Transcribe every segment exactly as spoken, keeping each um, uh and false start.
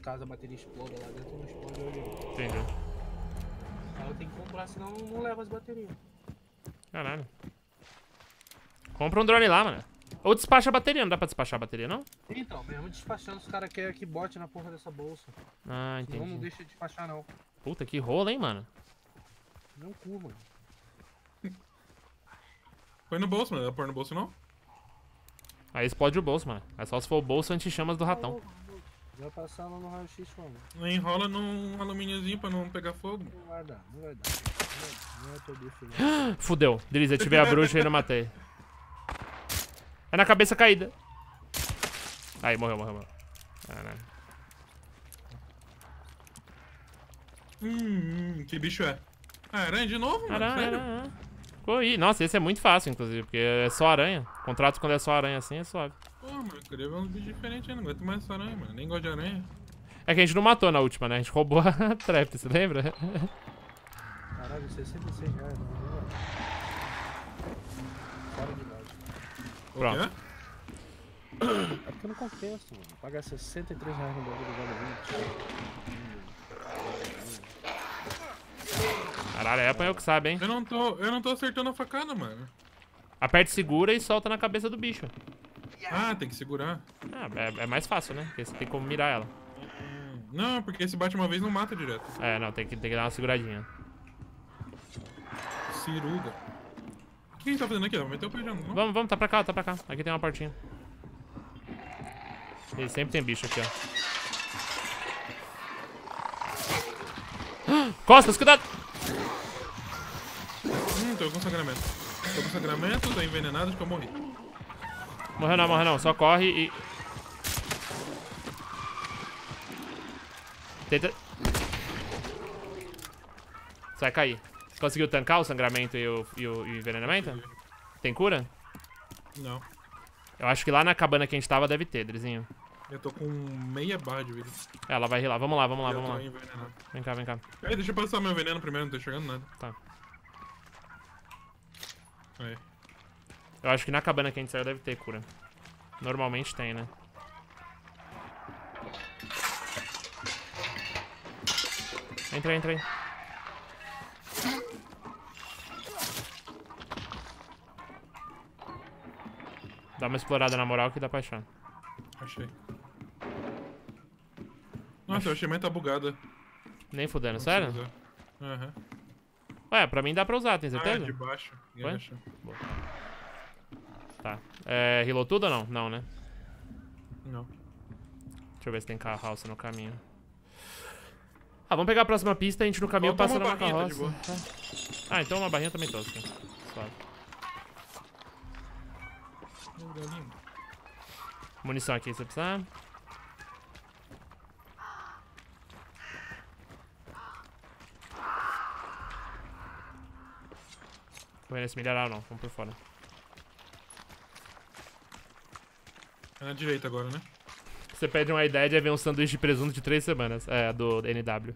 caso a bateria exploda lá dentro, não explode o olho. Entendi. Ela tem que comprar, senão não leva as baterias. Caralho. Compra um drone lá, mano. Ou despacha a bateria, não dá pra despachar a bateria, não? Então, mesmo despachando, os caras querem que bote na porra dessa bolsa. Ah, entendi. Senão não deixa de despachar, não. Puta, que rolo, hein, mano. Não cu, mano. Põe no bolso, mano. Dá pra pôr no bolso, não? Aí explode o bolso, mano. É só se for o bolso anti-chamas do ratão. Vai passar lá no raio-x como? Enrola num alumíniozinho pra não pegar fogo. Não vai dar, não vai dar. Não, vai, não é teu bicho, não. Fudeu. Driz, eu tive a bruxa e não matei. É na cabeça caída. Aí, morreu, morreu, morreu. Caralho. Hum, hum, que bicho é? Ah, aranha de novo, mano? Aranha, Sério? aranha. Ficou aí. Nossa, esse é muito fácil, inclusive, porque é só aranha. Contrato quando é só aranha assim é suave. Pô, mano, eu queria ver uns bichos diferentes aí. Não aguento mais essa aranha, mano. Nem gosto de aranha. É que a gente não matou na última, né? A gente roubou a trap, você lembra? Caralho, sessenta e seis reais, não vai. Fora de loja. Pronto. O quê? É porque não compensa, mano. Pagar sessenta e três reais no bagulho vale vinte. Caralho, é apanhou que sabe, hein? Eu não tô, eu não tô acertando a facada, mano. Aperta, segura e solta na cabeça do bicho. Ah, tem que segurar. Ah, é, é mais fácil, né? Porque você tem como mirar ela. Hum, Não, porque se bate uma vez não mata direto. É, não, tem que, tem que dar uma seguradinha. Ciruga. O que a gente tá fazendo aqui? Vai meter o pé já, não? Vamos, vamos, tá pra cá, tá pra cá. Aqui tem uma portinha. E sempre tem bicho aqui, ó. Costas, cuidado! Hum, tô com sangramento. Tô com sangramento, tô envenenado, acho que eu morri. Morreu não, morreu não. Só corre e... Tenta... Você vai cair. Conseguiu tancar o sangramento e o, e o, e o envenenamento? Tem cura? Não. Eu acho que lá na cabana que a gente tava deve ter, Drizinho. Eu tô com meia barra de vida. É, ela vai rilar. Vamos lá, vamos lá, eu vamos tô lá. envenenado. Vem cá, vem cá. Aí, deixa eu passar meu veneno primeiro, não tô enxergando nada. Tá. Aí. Eu acho que na cabana que a gente saiu deve ter cura. Normalmente tem, né? Entra aí, entra aí. Dá uma explorada na moral que dá pra achar. Achei. Nossa, eu achei mais tá bugada. Nem fudendo, Não sério? consigo usar. Aham. Ué, pra mim dá pra usar, tem Ah, certeza? de baixo. Ué? Acha. Boa. Tá. É, healou tudo ou não? Não, né? Não. Deixa eu ver se tem carroça no caminho. Ah, vamos pegar a próxima pista e a gente no caminho Falta passa uma numa barrinha, tá de carroça. Tá. Ah, então uma barrinha também tosca. Suave. Munição aqui, se você precisar. Correr nesse milharal não, vamos por fora. É na direita agora, né? Você pede uma ideia de ver um sanduíche de presunto de três semanas. É, do N W.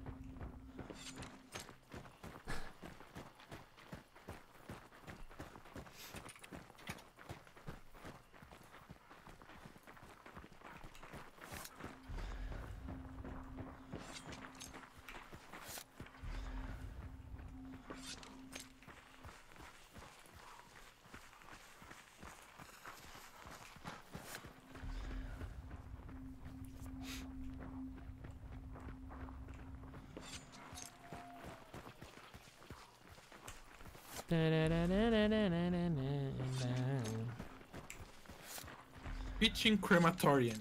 Pitching Crematorium.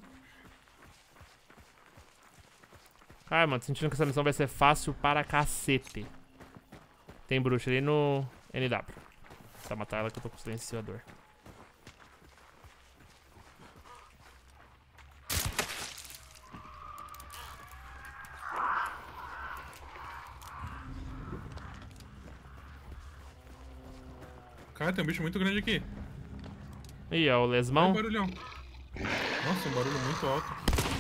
Cara, mano, tô sentindo que essa missão vai ser fácil para cacete. Tem bruxa ali no N W. Tá, matar ela que eu tô com silenciador. Cara, tem um bicho muito grande aqui. Ih, ó, o Olha lesmão. um barulhão. Nossa, um barulho muito alto.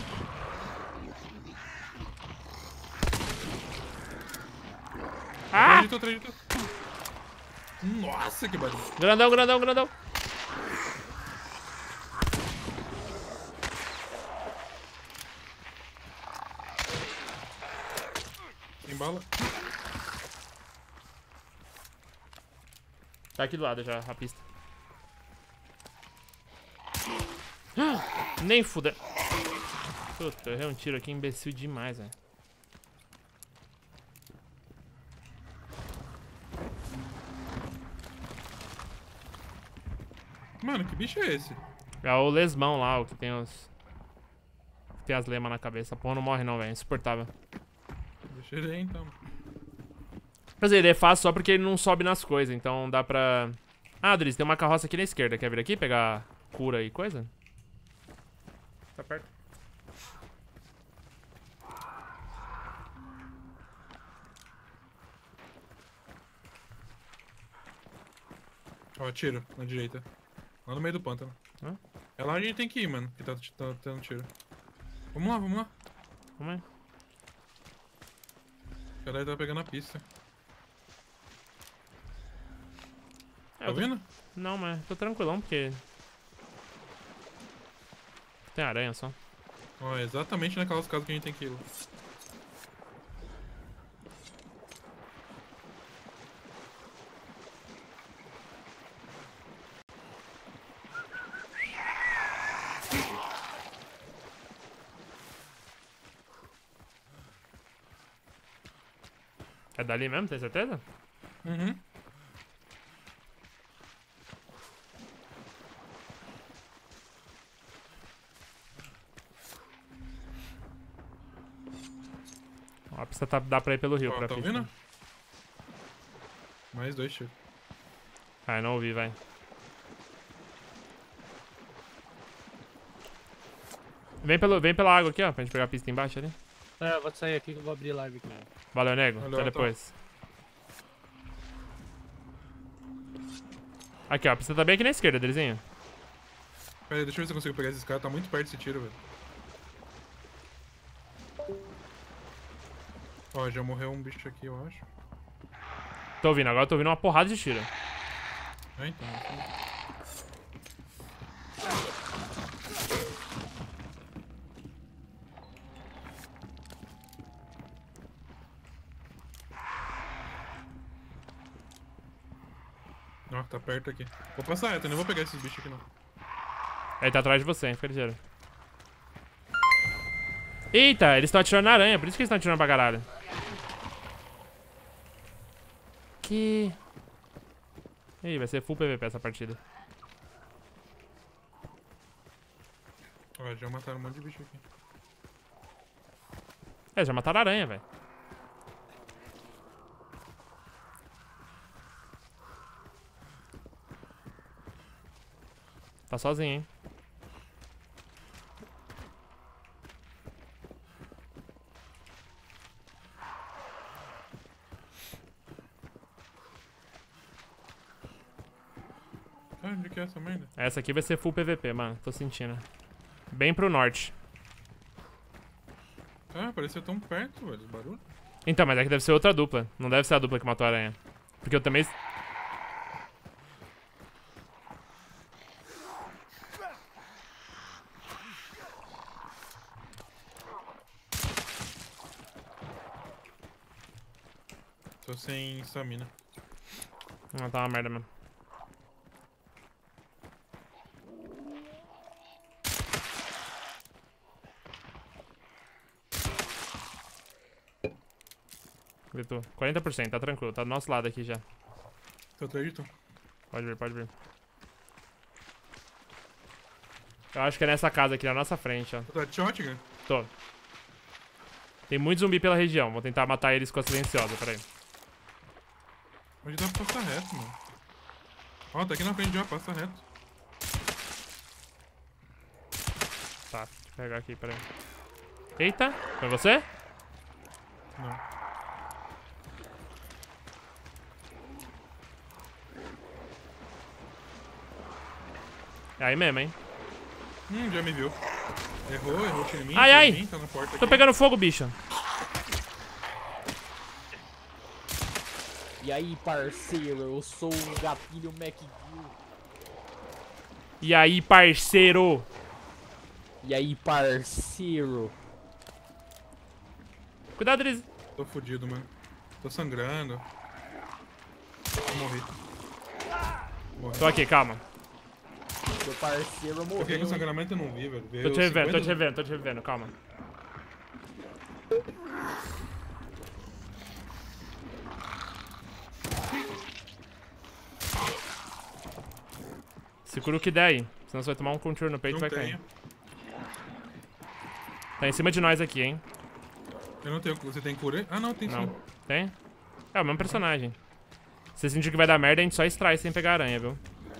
Ah! Atrás de tu, atrás de tu. Nossa, que barulho. Grandão, grandão, grandão. Tem bala. Tá aqui do lado já, a pista. Nem fuda. Puta, eu errei um tiro aqui, imbecil demais, velho. Mano, que bicho é esse? É o lesmão lá, o que tem os... que tem as lemas na cabeça. A porra não morre não, velho. Insuportável. Deixa ele aí, então. Quer dizer, ele é fácil só porque ele não sobe nas coisas, então dá pra... Ah, Driz, tem uma carroça aqui na esquerda. Quer vir aqui pegar cura e coisa? Tá perto. Ó, tiro na direita. Lá no meio do pântano. Hã? É lá onde a gente tem que ir, mano. Que tá, tá tendo tiro. Vamos lá, vamos lá. Vamos aí. O cara aí tá pegando a pista. É, Tá eu tô- vendo? Não, mas tô tranquilão porque... Tem aranha só. Ó, é exatamente naquelas casas que a gente tem que ir lá. É dali mesmo, tem certeza? Uhum. Ó, a pista tá, dá pra ir pelo rio. Ó, pra tá pista. ouvindo? Mais dois tiros. Ah, eu não ouvi, vai. Vem, pelo, vem pela água aqui, ó, pra gente pegar a pista embaixo ali. É, eu vou sair aqui que eu vou abrir live aqui. Valeu, nego. Valeu, Até então. depois. Aqui, ó, a pista tá bem aqui na esquerda, Drizinho. Pera aí, deixa eu ver se eu consigo pegar esses caras. Tá muito perto esse tiro, velho. Ó, já morreu um bicho aqui, eu acho. Tô ouvindo, agora eu tô ouvindo uma porrada de tiro. É, então. assim. Ó, tá perto aqui. Vou passar reto, eu não vou pegar esses bichos aqui não. Ele tá atrás de você, hein? Fica ligeiro. Eita, eles estão atirando na aranha, por isso que eles estão atirando pra caralho. Que... Ih, vai ser full P V P essa partida. Ó, já mataram um monte de bicho aqui. É, já mataram a aranha, velho. Tá sozinho, hein? Ah, onde que é essa merda? Essa aqui vai ser full P V P, mano. Tô sentindo. Bem pro norte. Ah, parecia tão perto, velho, os barulhos. Então, mas é que deve ser outra dupla. Não deve ser a dupla que matou a aranha. Porque eu também... Tô sem stamina. Não, tá uma merda mesmo. Vitor, quarenta por cento, tá tranquilo. Tá do nosso lado aqui já. Tô atrás de tu. Pode vir, pode vir. Eu acho que é nessa casa aqui, na nossa frente, ó. Tô atrás de shotgun? Tô. Tem muito zumbi pela região. Vou tentar matar eles com a silenciosa, peraí. Onde dá pra passar reto, mano? Ó, tá aqui na frente já, passa reto. Tá, deixa eu pegar aqui, peraí. Eita, foi você? Não. É aí mesmo, hein? Hum, já me viu. Errou, errou o tiro em mim. Ai, tiro ai. em mim, tá na porta Tô aqui. pegando fogo, bicho. E aí, parceiro, eu sou o Gatilho McGill. E aí, parceiro? E aí, parceiro. Cuidado, Driz. Tô fudido, mano. Tô sangrando. Vou morrer. Morri. Tô aqui, calma. Meu parceiro Eu fiquei morreu. com sangramento e não vi, velho. Tô Veio te revendo, tô cinquenta te revendo, tô te revendo, calma. Segura o que der aí, senão você vai tomar um control no peito e Não vai cair. tenho. Tá em cima de nós aqui, hein? Eu não tenho. Você tem cura? Ah, não, tem Não. sim. Tem? É o mesmo personagem. Se você sentir que vai dar merda, a gente só extrai sem pegar aranha, viu?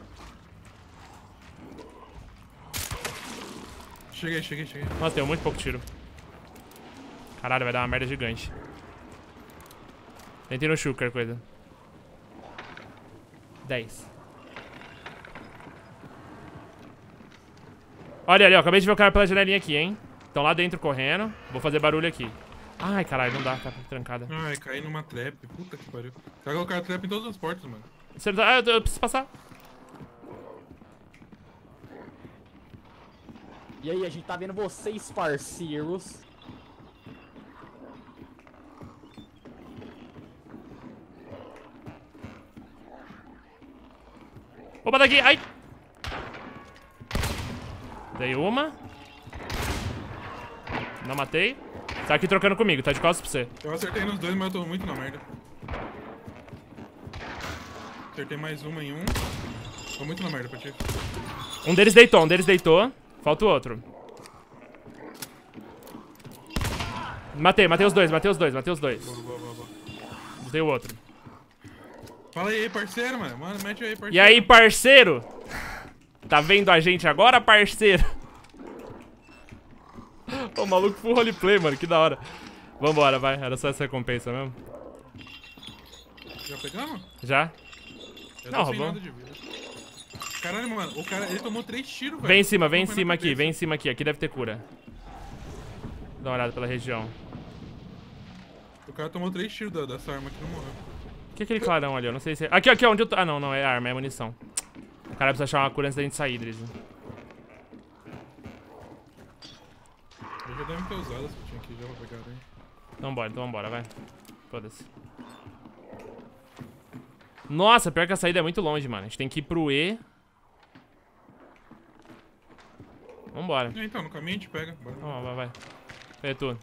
Cheguei, cheguei, cheguei. Nossa, deu muito pouco tiro. Caralho, vai dar uma merda gigante. Tentei no shulker, coisa. dez. Olha ali, ó. Acabei de ver o cara pela janelinha aqui, hein? Estão lá dentro correndo. Vou fazer barulho aqui. Ai, caralho, não dá, tá trancada. Ai, caí numa trap. Puta que pariu. Vai colocar trap em todas as portas, mano. Você não tá... Ah, eu, eu preciso passar. E aí, a gente tá vendo vocês, parceiros. Opa, daqui! Ai! Dei uma. Não matei. Tá aqui trocando comigo, tá de costas pra você. Eu acertei nos dois, mas eu tô muito na merda. Acertei mais uma em um. Tô muito na merda, Patife. Um deles deitou, um deles deitou. Falta o outro. Matei, matei os dois, matei os dois, matei os dois. Boa, boa, boa, boa. Matei o outro. Fala aí, parceiro, mano. Mano, mete aí, parceiro. E aí, parceiro? Tá vendo a gente agora, parceiro? Ô, maluco full roleplay, mano, que da hora. Vambora, vai, era só essa recompensa mesmo. Já pegamos? Já? Eu Não, tô sem roubou. nada de vida. Caralho, mano, o cara, ele tomou três tiros, velho. Vem em cima, vem em Não foi na cima aqui, cabeça. vem em cima aqui, aqui deve ter cura. Dá uma olhada pela região. O cara tomou três tiros da, dessa arma aqui e não morreu. O que é aquele clarão ali? Eu não sei se é... Aqui, aqui, onde eu tô... Ah, não, não, é arma, é munição. O cara precisa achar uma cura antes da gente sair, Drizzy. Eu já deve ter usado essa que tinha aqui já pra pegar, hein. Então bora, então vambora, vai. Foda-se. Nossa, pior que a saída é muito longe, mano. A gente tem que ir pro E. Vambora. É, então, no caminho a gente pega. Bora. Vamos, vai, vai. Cadê tu?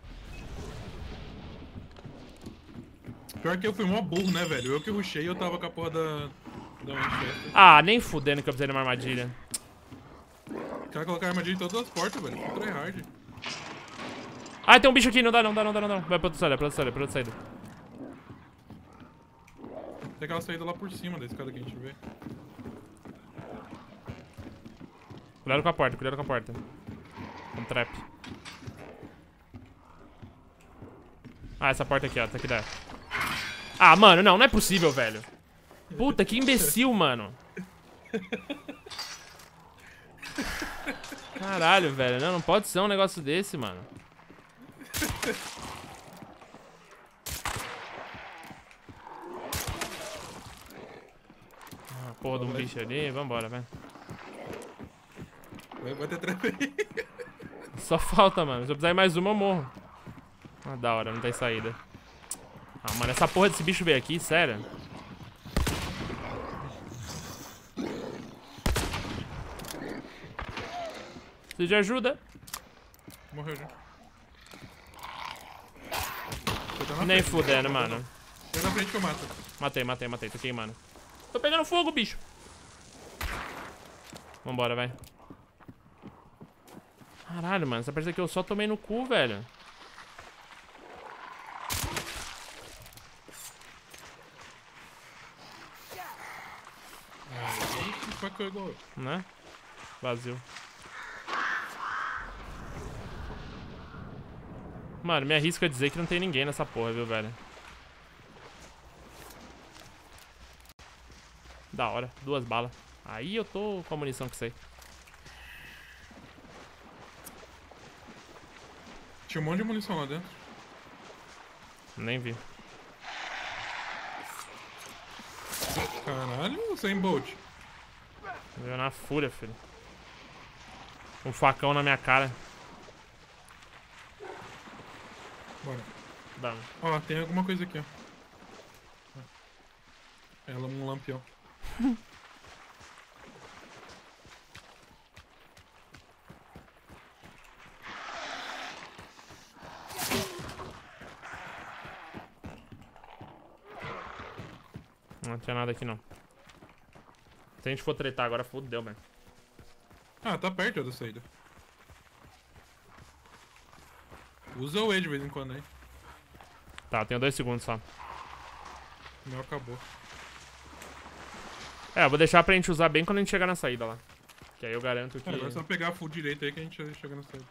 Pior que eu fui mó burro, né, velho? Eu que rushei e eu tava com a porra da... da Winchester. Ah, nem fudendo que eu precisei de uma armadilha. O cara colocar armadilha em todas as portas, velho. Foi tryhard. Ah, tem um bicho aqui, não dá, não dá, não dá, não dá. Vai pra outra saída, pra outra saída, pra outra saída. Tem aquela saída lá por cima da escada que a gente vê. Cuidado com a porta, cuidado com a porta. Um trap. Ah, essa porta aqui, ó, tá aqui dentro. Ah, mano, não, não é possível, velho. Puta, que imbecil, mano. Caralho, velho. Não, não pode ser um negócio desse, mano. Ah, porra de um bicho ali. Vambora, vai. Vai, vai ter trap aí. Só falta, mano. Se eu precisar ir mais uma, eu morro. Ah, da hora, não tem saída. Ah, mano, essa porra desse bicho veio aqui, sério. Preciso de ajuda. Morreu já. Você tá na Nem frente. fudendo, mano. Tá na frente que eu mato. Matei, matei, matei. Tô queimando. Tô pegando fogo, bicho. Vambora, vai. Caralho, mano. Essa parte aqui eu só tomei no cu, velho. Facou igual. Né? Vazio. Mano, me arrisco a dizer que não tem ninguém nessa porra, viu, velho? Da hora. Duas balas. Aí eu tô com a munição que sei. Tinha um monte de munição lá dentro. Nem vi. Caralho, sem bolt. Veio na fúria, filho. Um facão na minha cara. Bora. Dá. Ó, tem alguma coisa aqui, ó. Ela, um lampião. Não tinha nada aqui, não. Se a gente for tretar agora, fodeu, velho. Ah, tá perto da saída. Usa o E de vez em quando aí. Tá, tenho dois segundos só. O meu acabou. É, eu vou deixar pra gente usar bem quando a gente chegar na saída lá. Que aí eu garanto que... É, agora é só pegar a full direita aí que a gente chega na saída.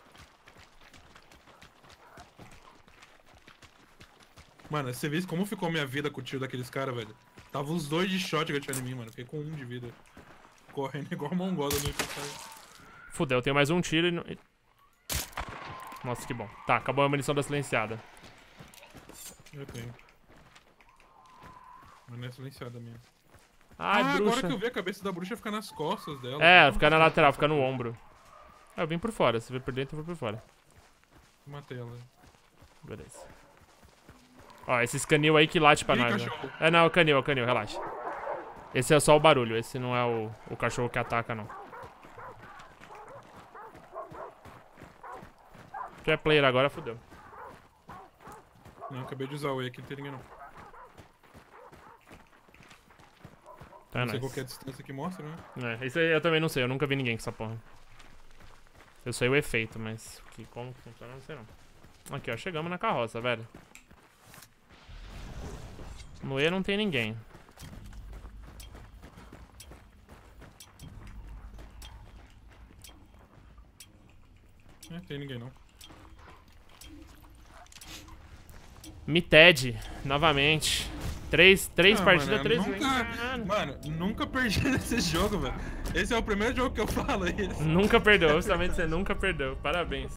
Mano, você viu como ficou minha vida com o tiro daqueles caras, velho? Tava os dois de shotgun atirando em mim, mano. Fiquei com um de vida. Correndo igual mongola no infiltrado. Fudeu, eu tenho mais um tiro e... não- e- Nossa, que bom. Tá, acabou a munição da silenciada. Eu tenho. Mas não é silenciada mesmo. Ai, ah, bruxa. agora que eu vi a cabeça da bruxa ficar nas costas dela. É, ficar na lateral, ficar no ombro. Ah, eu vim por fora. Se veio por dentro, eu vou por fora. Matei ela. Beleza. Ó, esses canil aí que late pra Ih, nós. Né? cachorro. É, não, é o canil, é o canil, relaxa. Esse é só o barulho, esse não é o, o cachorro que ataca, não. Se tu é player agora, fodeu. Não, acabei de usar o E aqui, não tem ninguém não. Tá, Não sei nice. qual que é a distância que mostra, né? É, isso aí eu também não sei, eu nunca vi ninguém com essa porra. Eu sei o efeito, mas que, como que funciona, eu não sei não. Aqui, ó, chegamos na carroça, velho. No E não tem ninguém. É, tem ninguém não. Mited, novamente. Três, três Ah, partidas, mano, três nunca, wins. Mano, nunca perdi nesse jogo, velho. Esse é o primeiro jogo que eu falo isso. Nunca perdeu, justamente você nunca perdeu. Parabéns.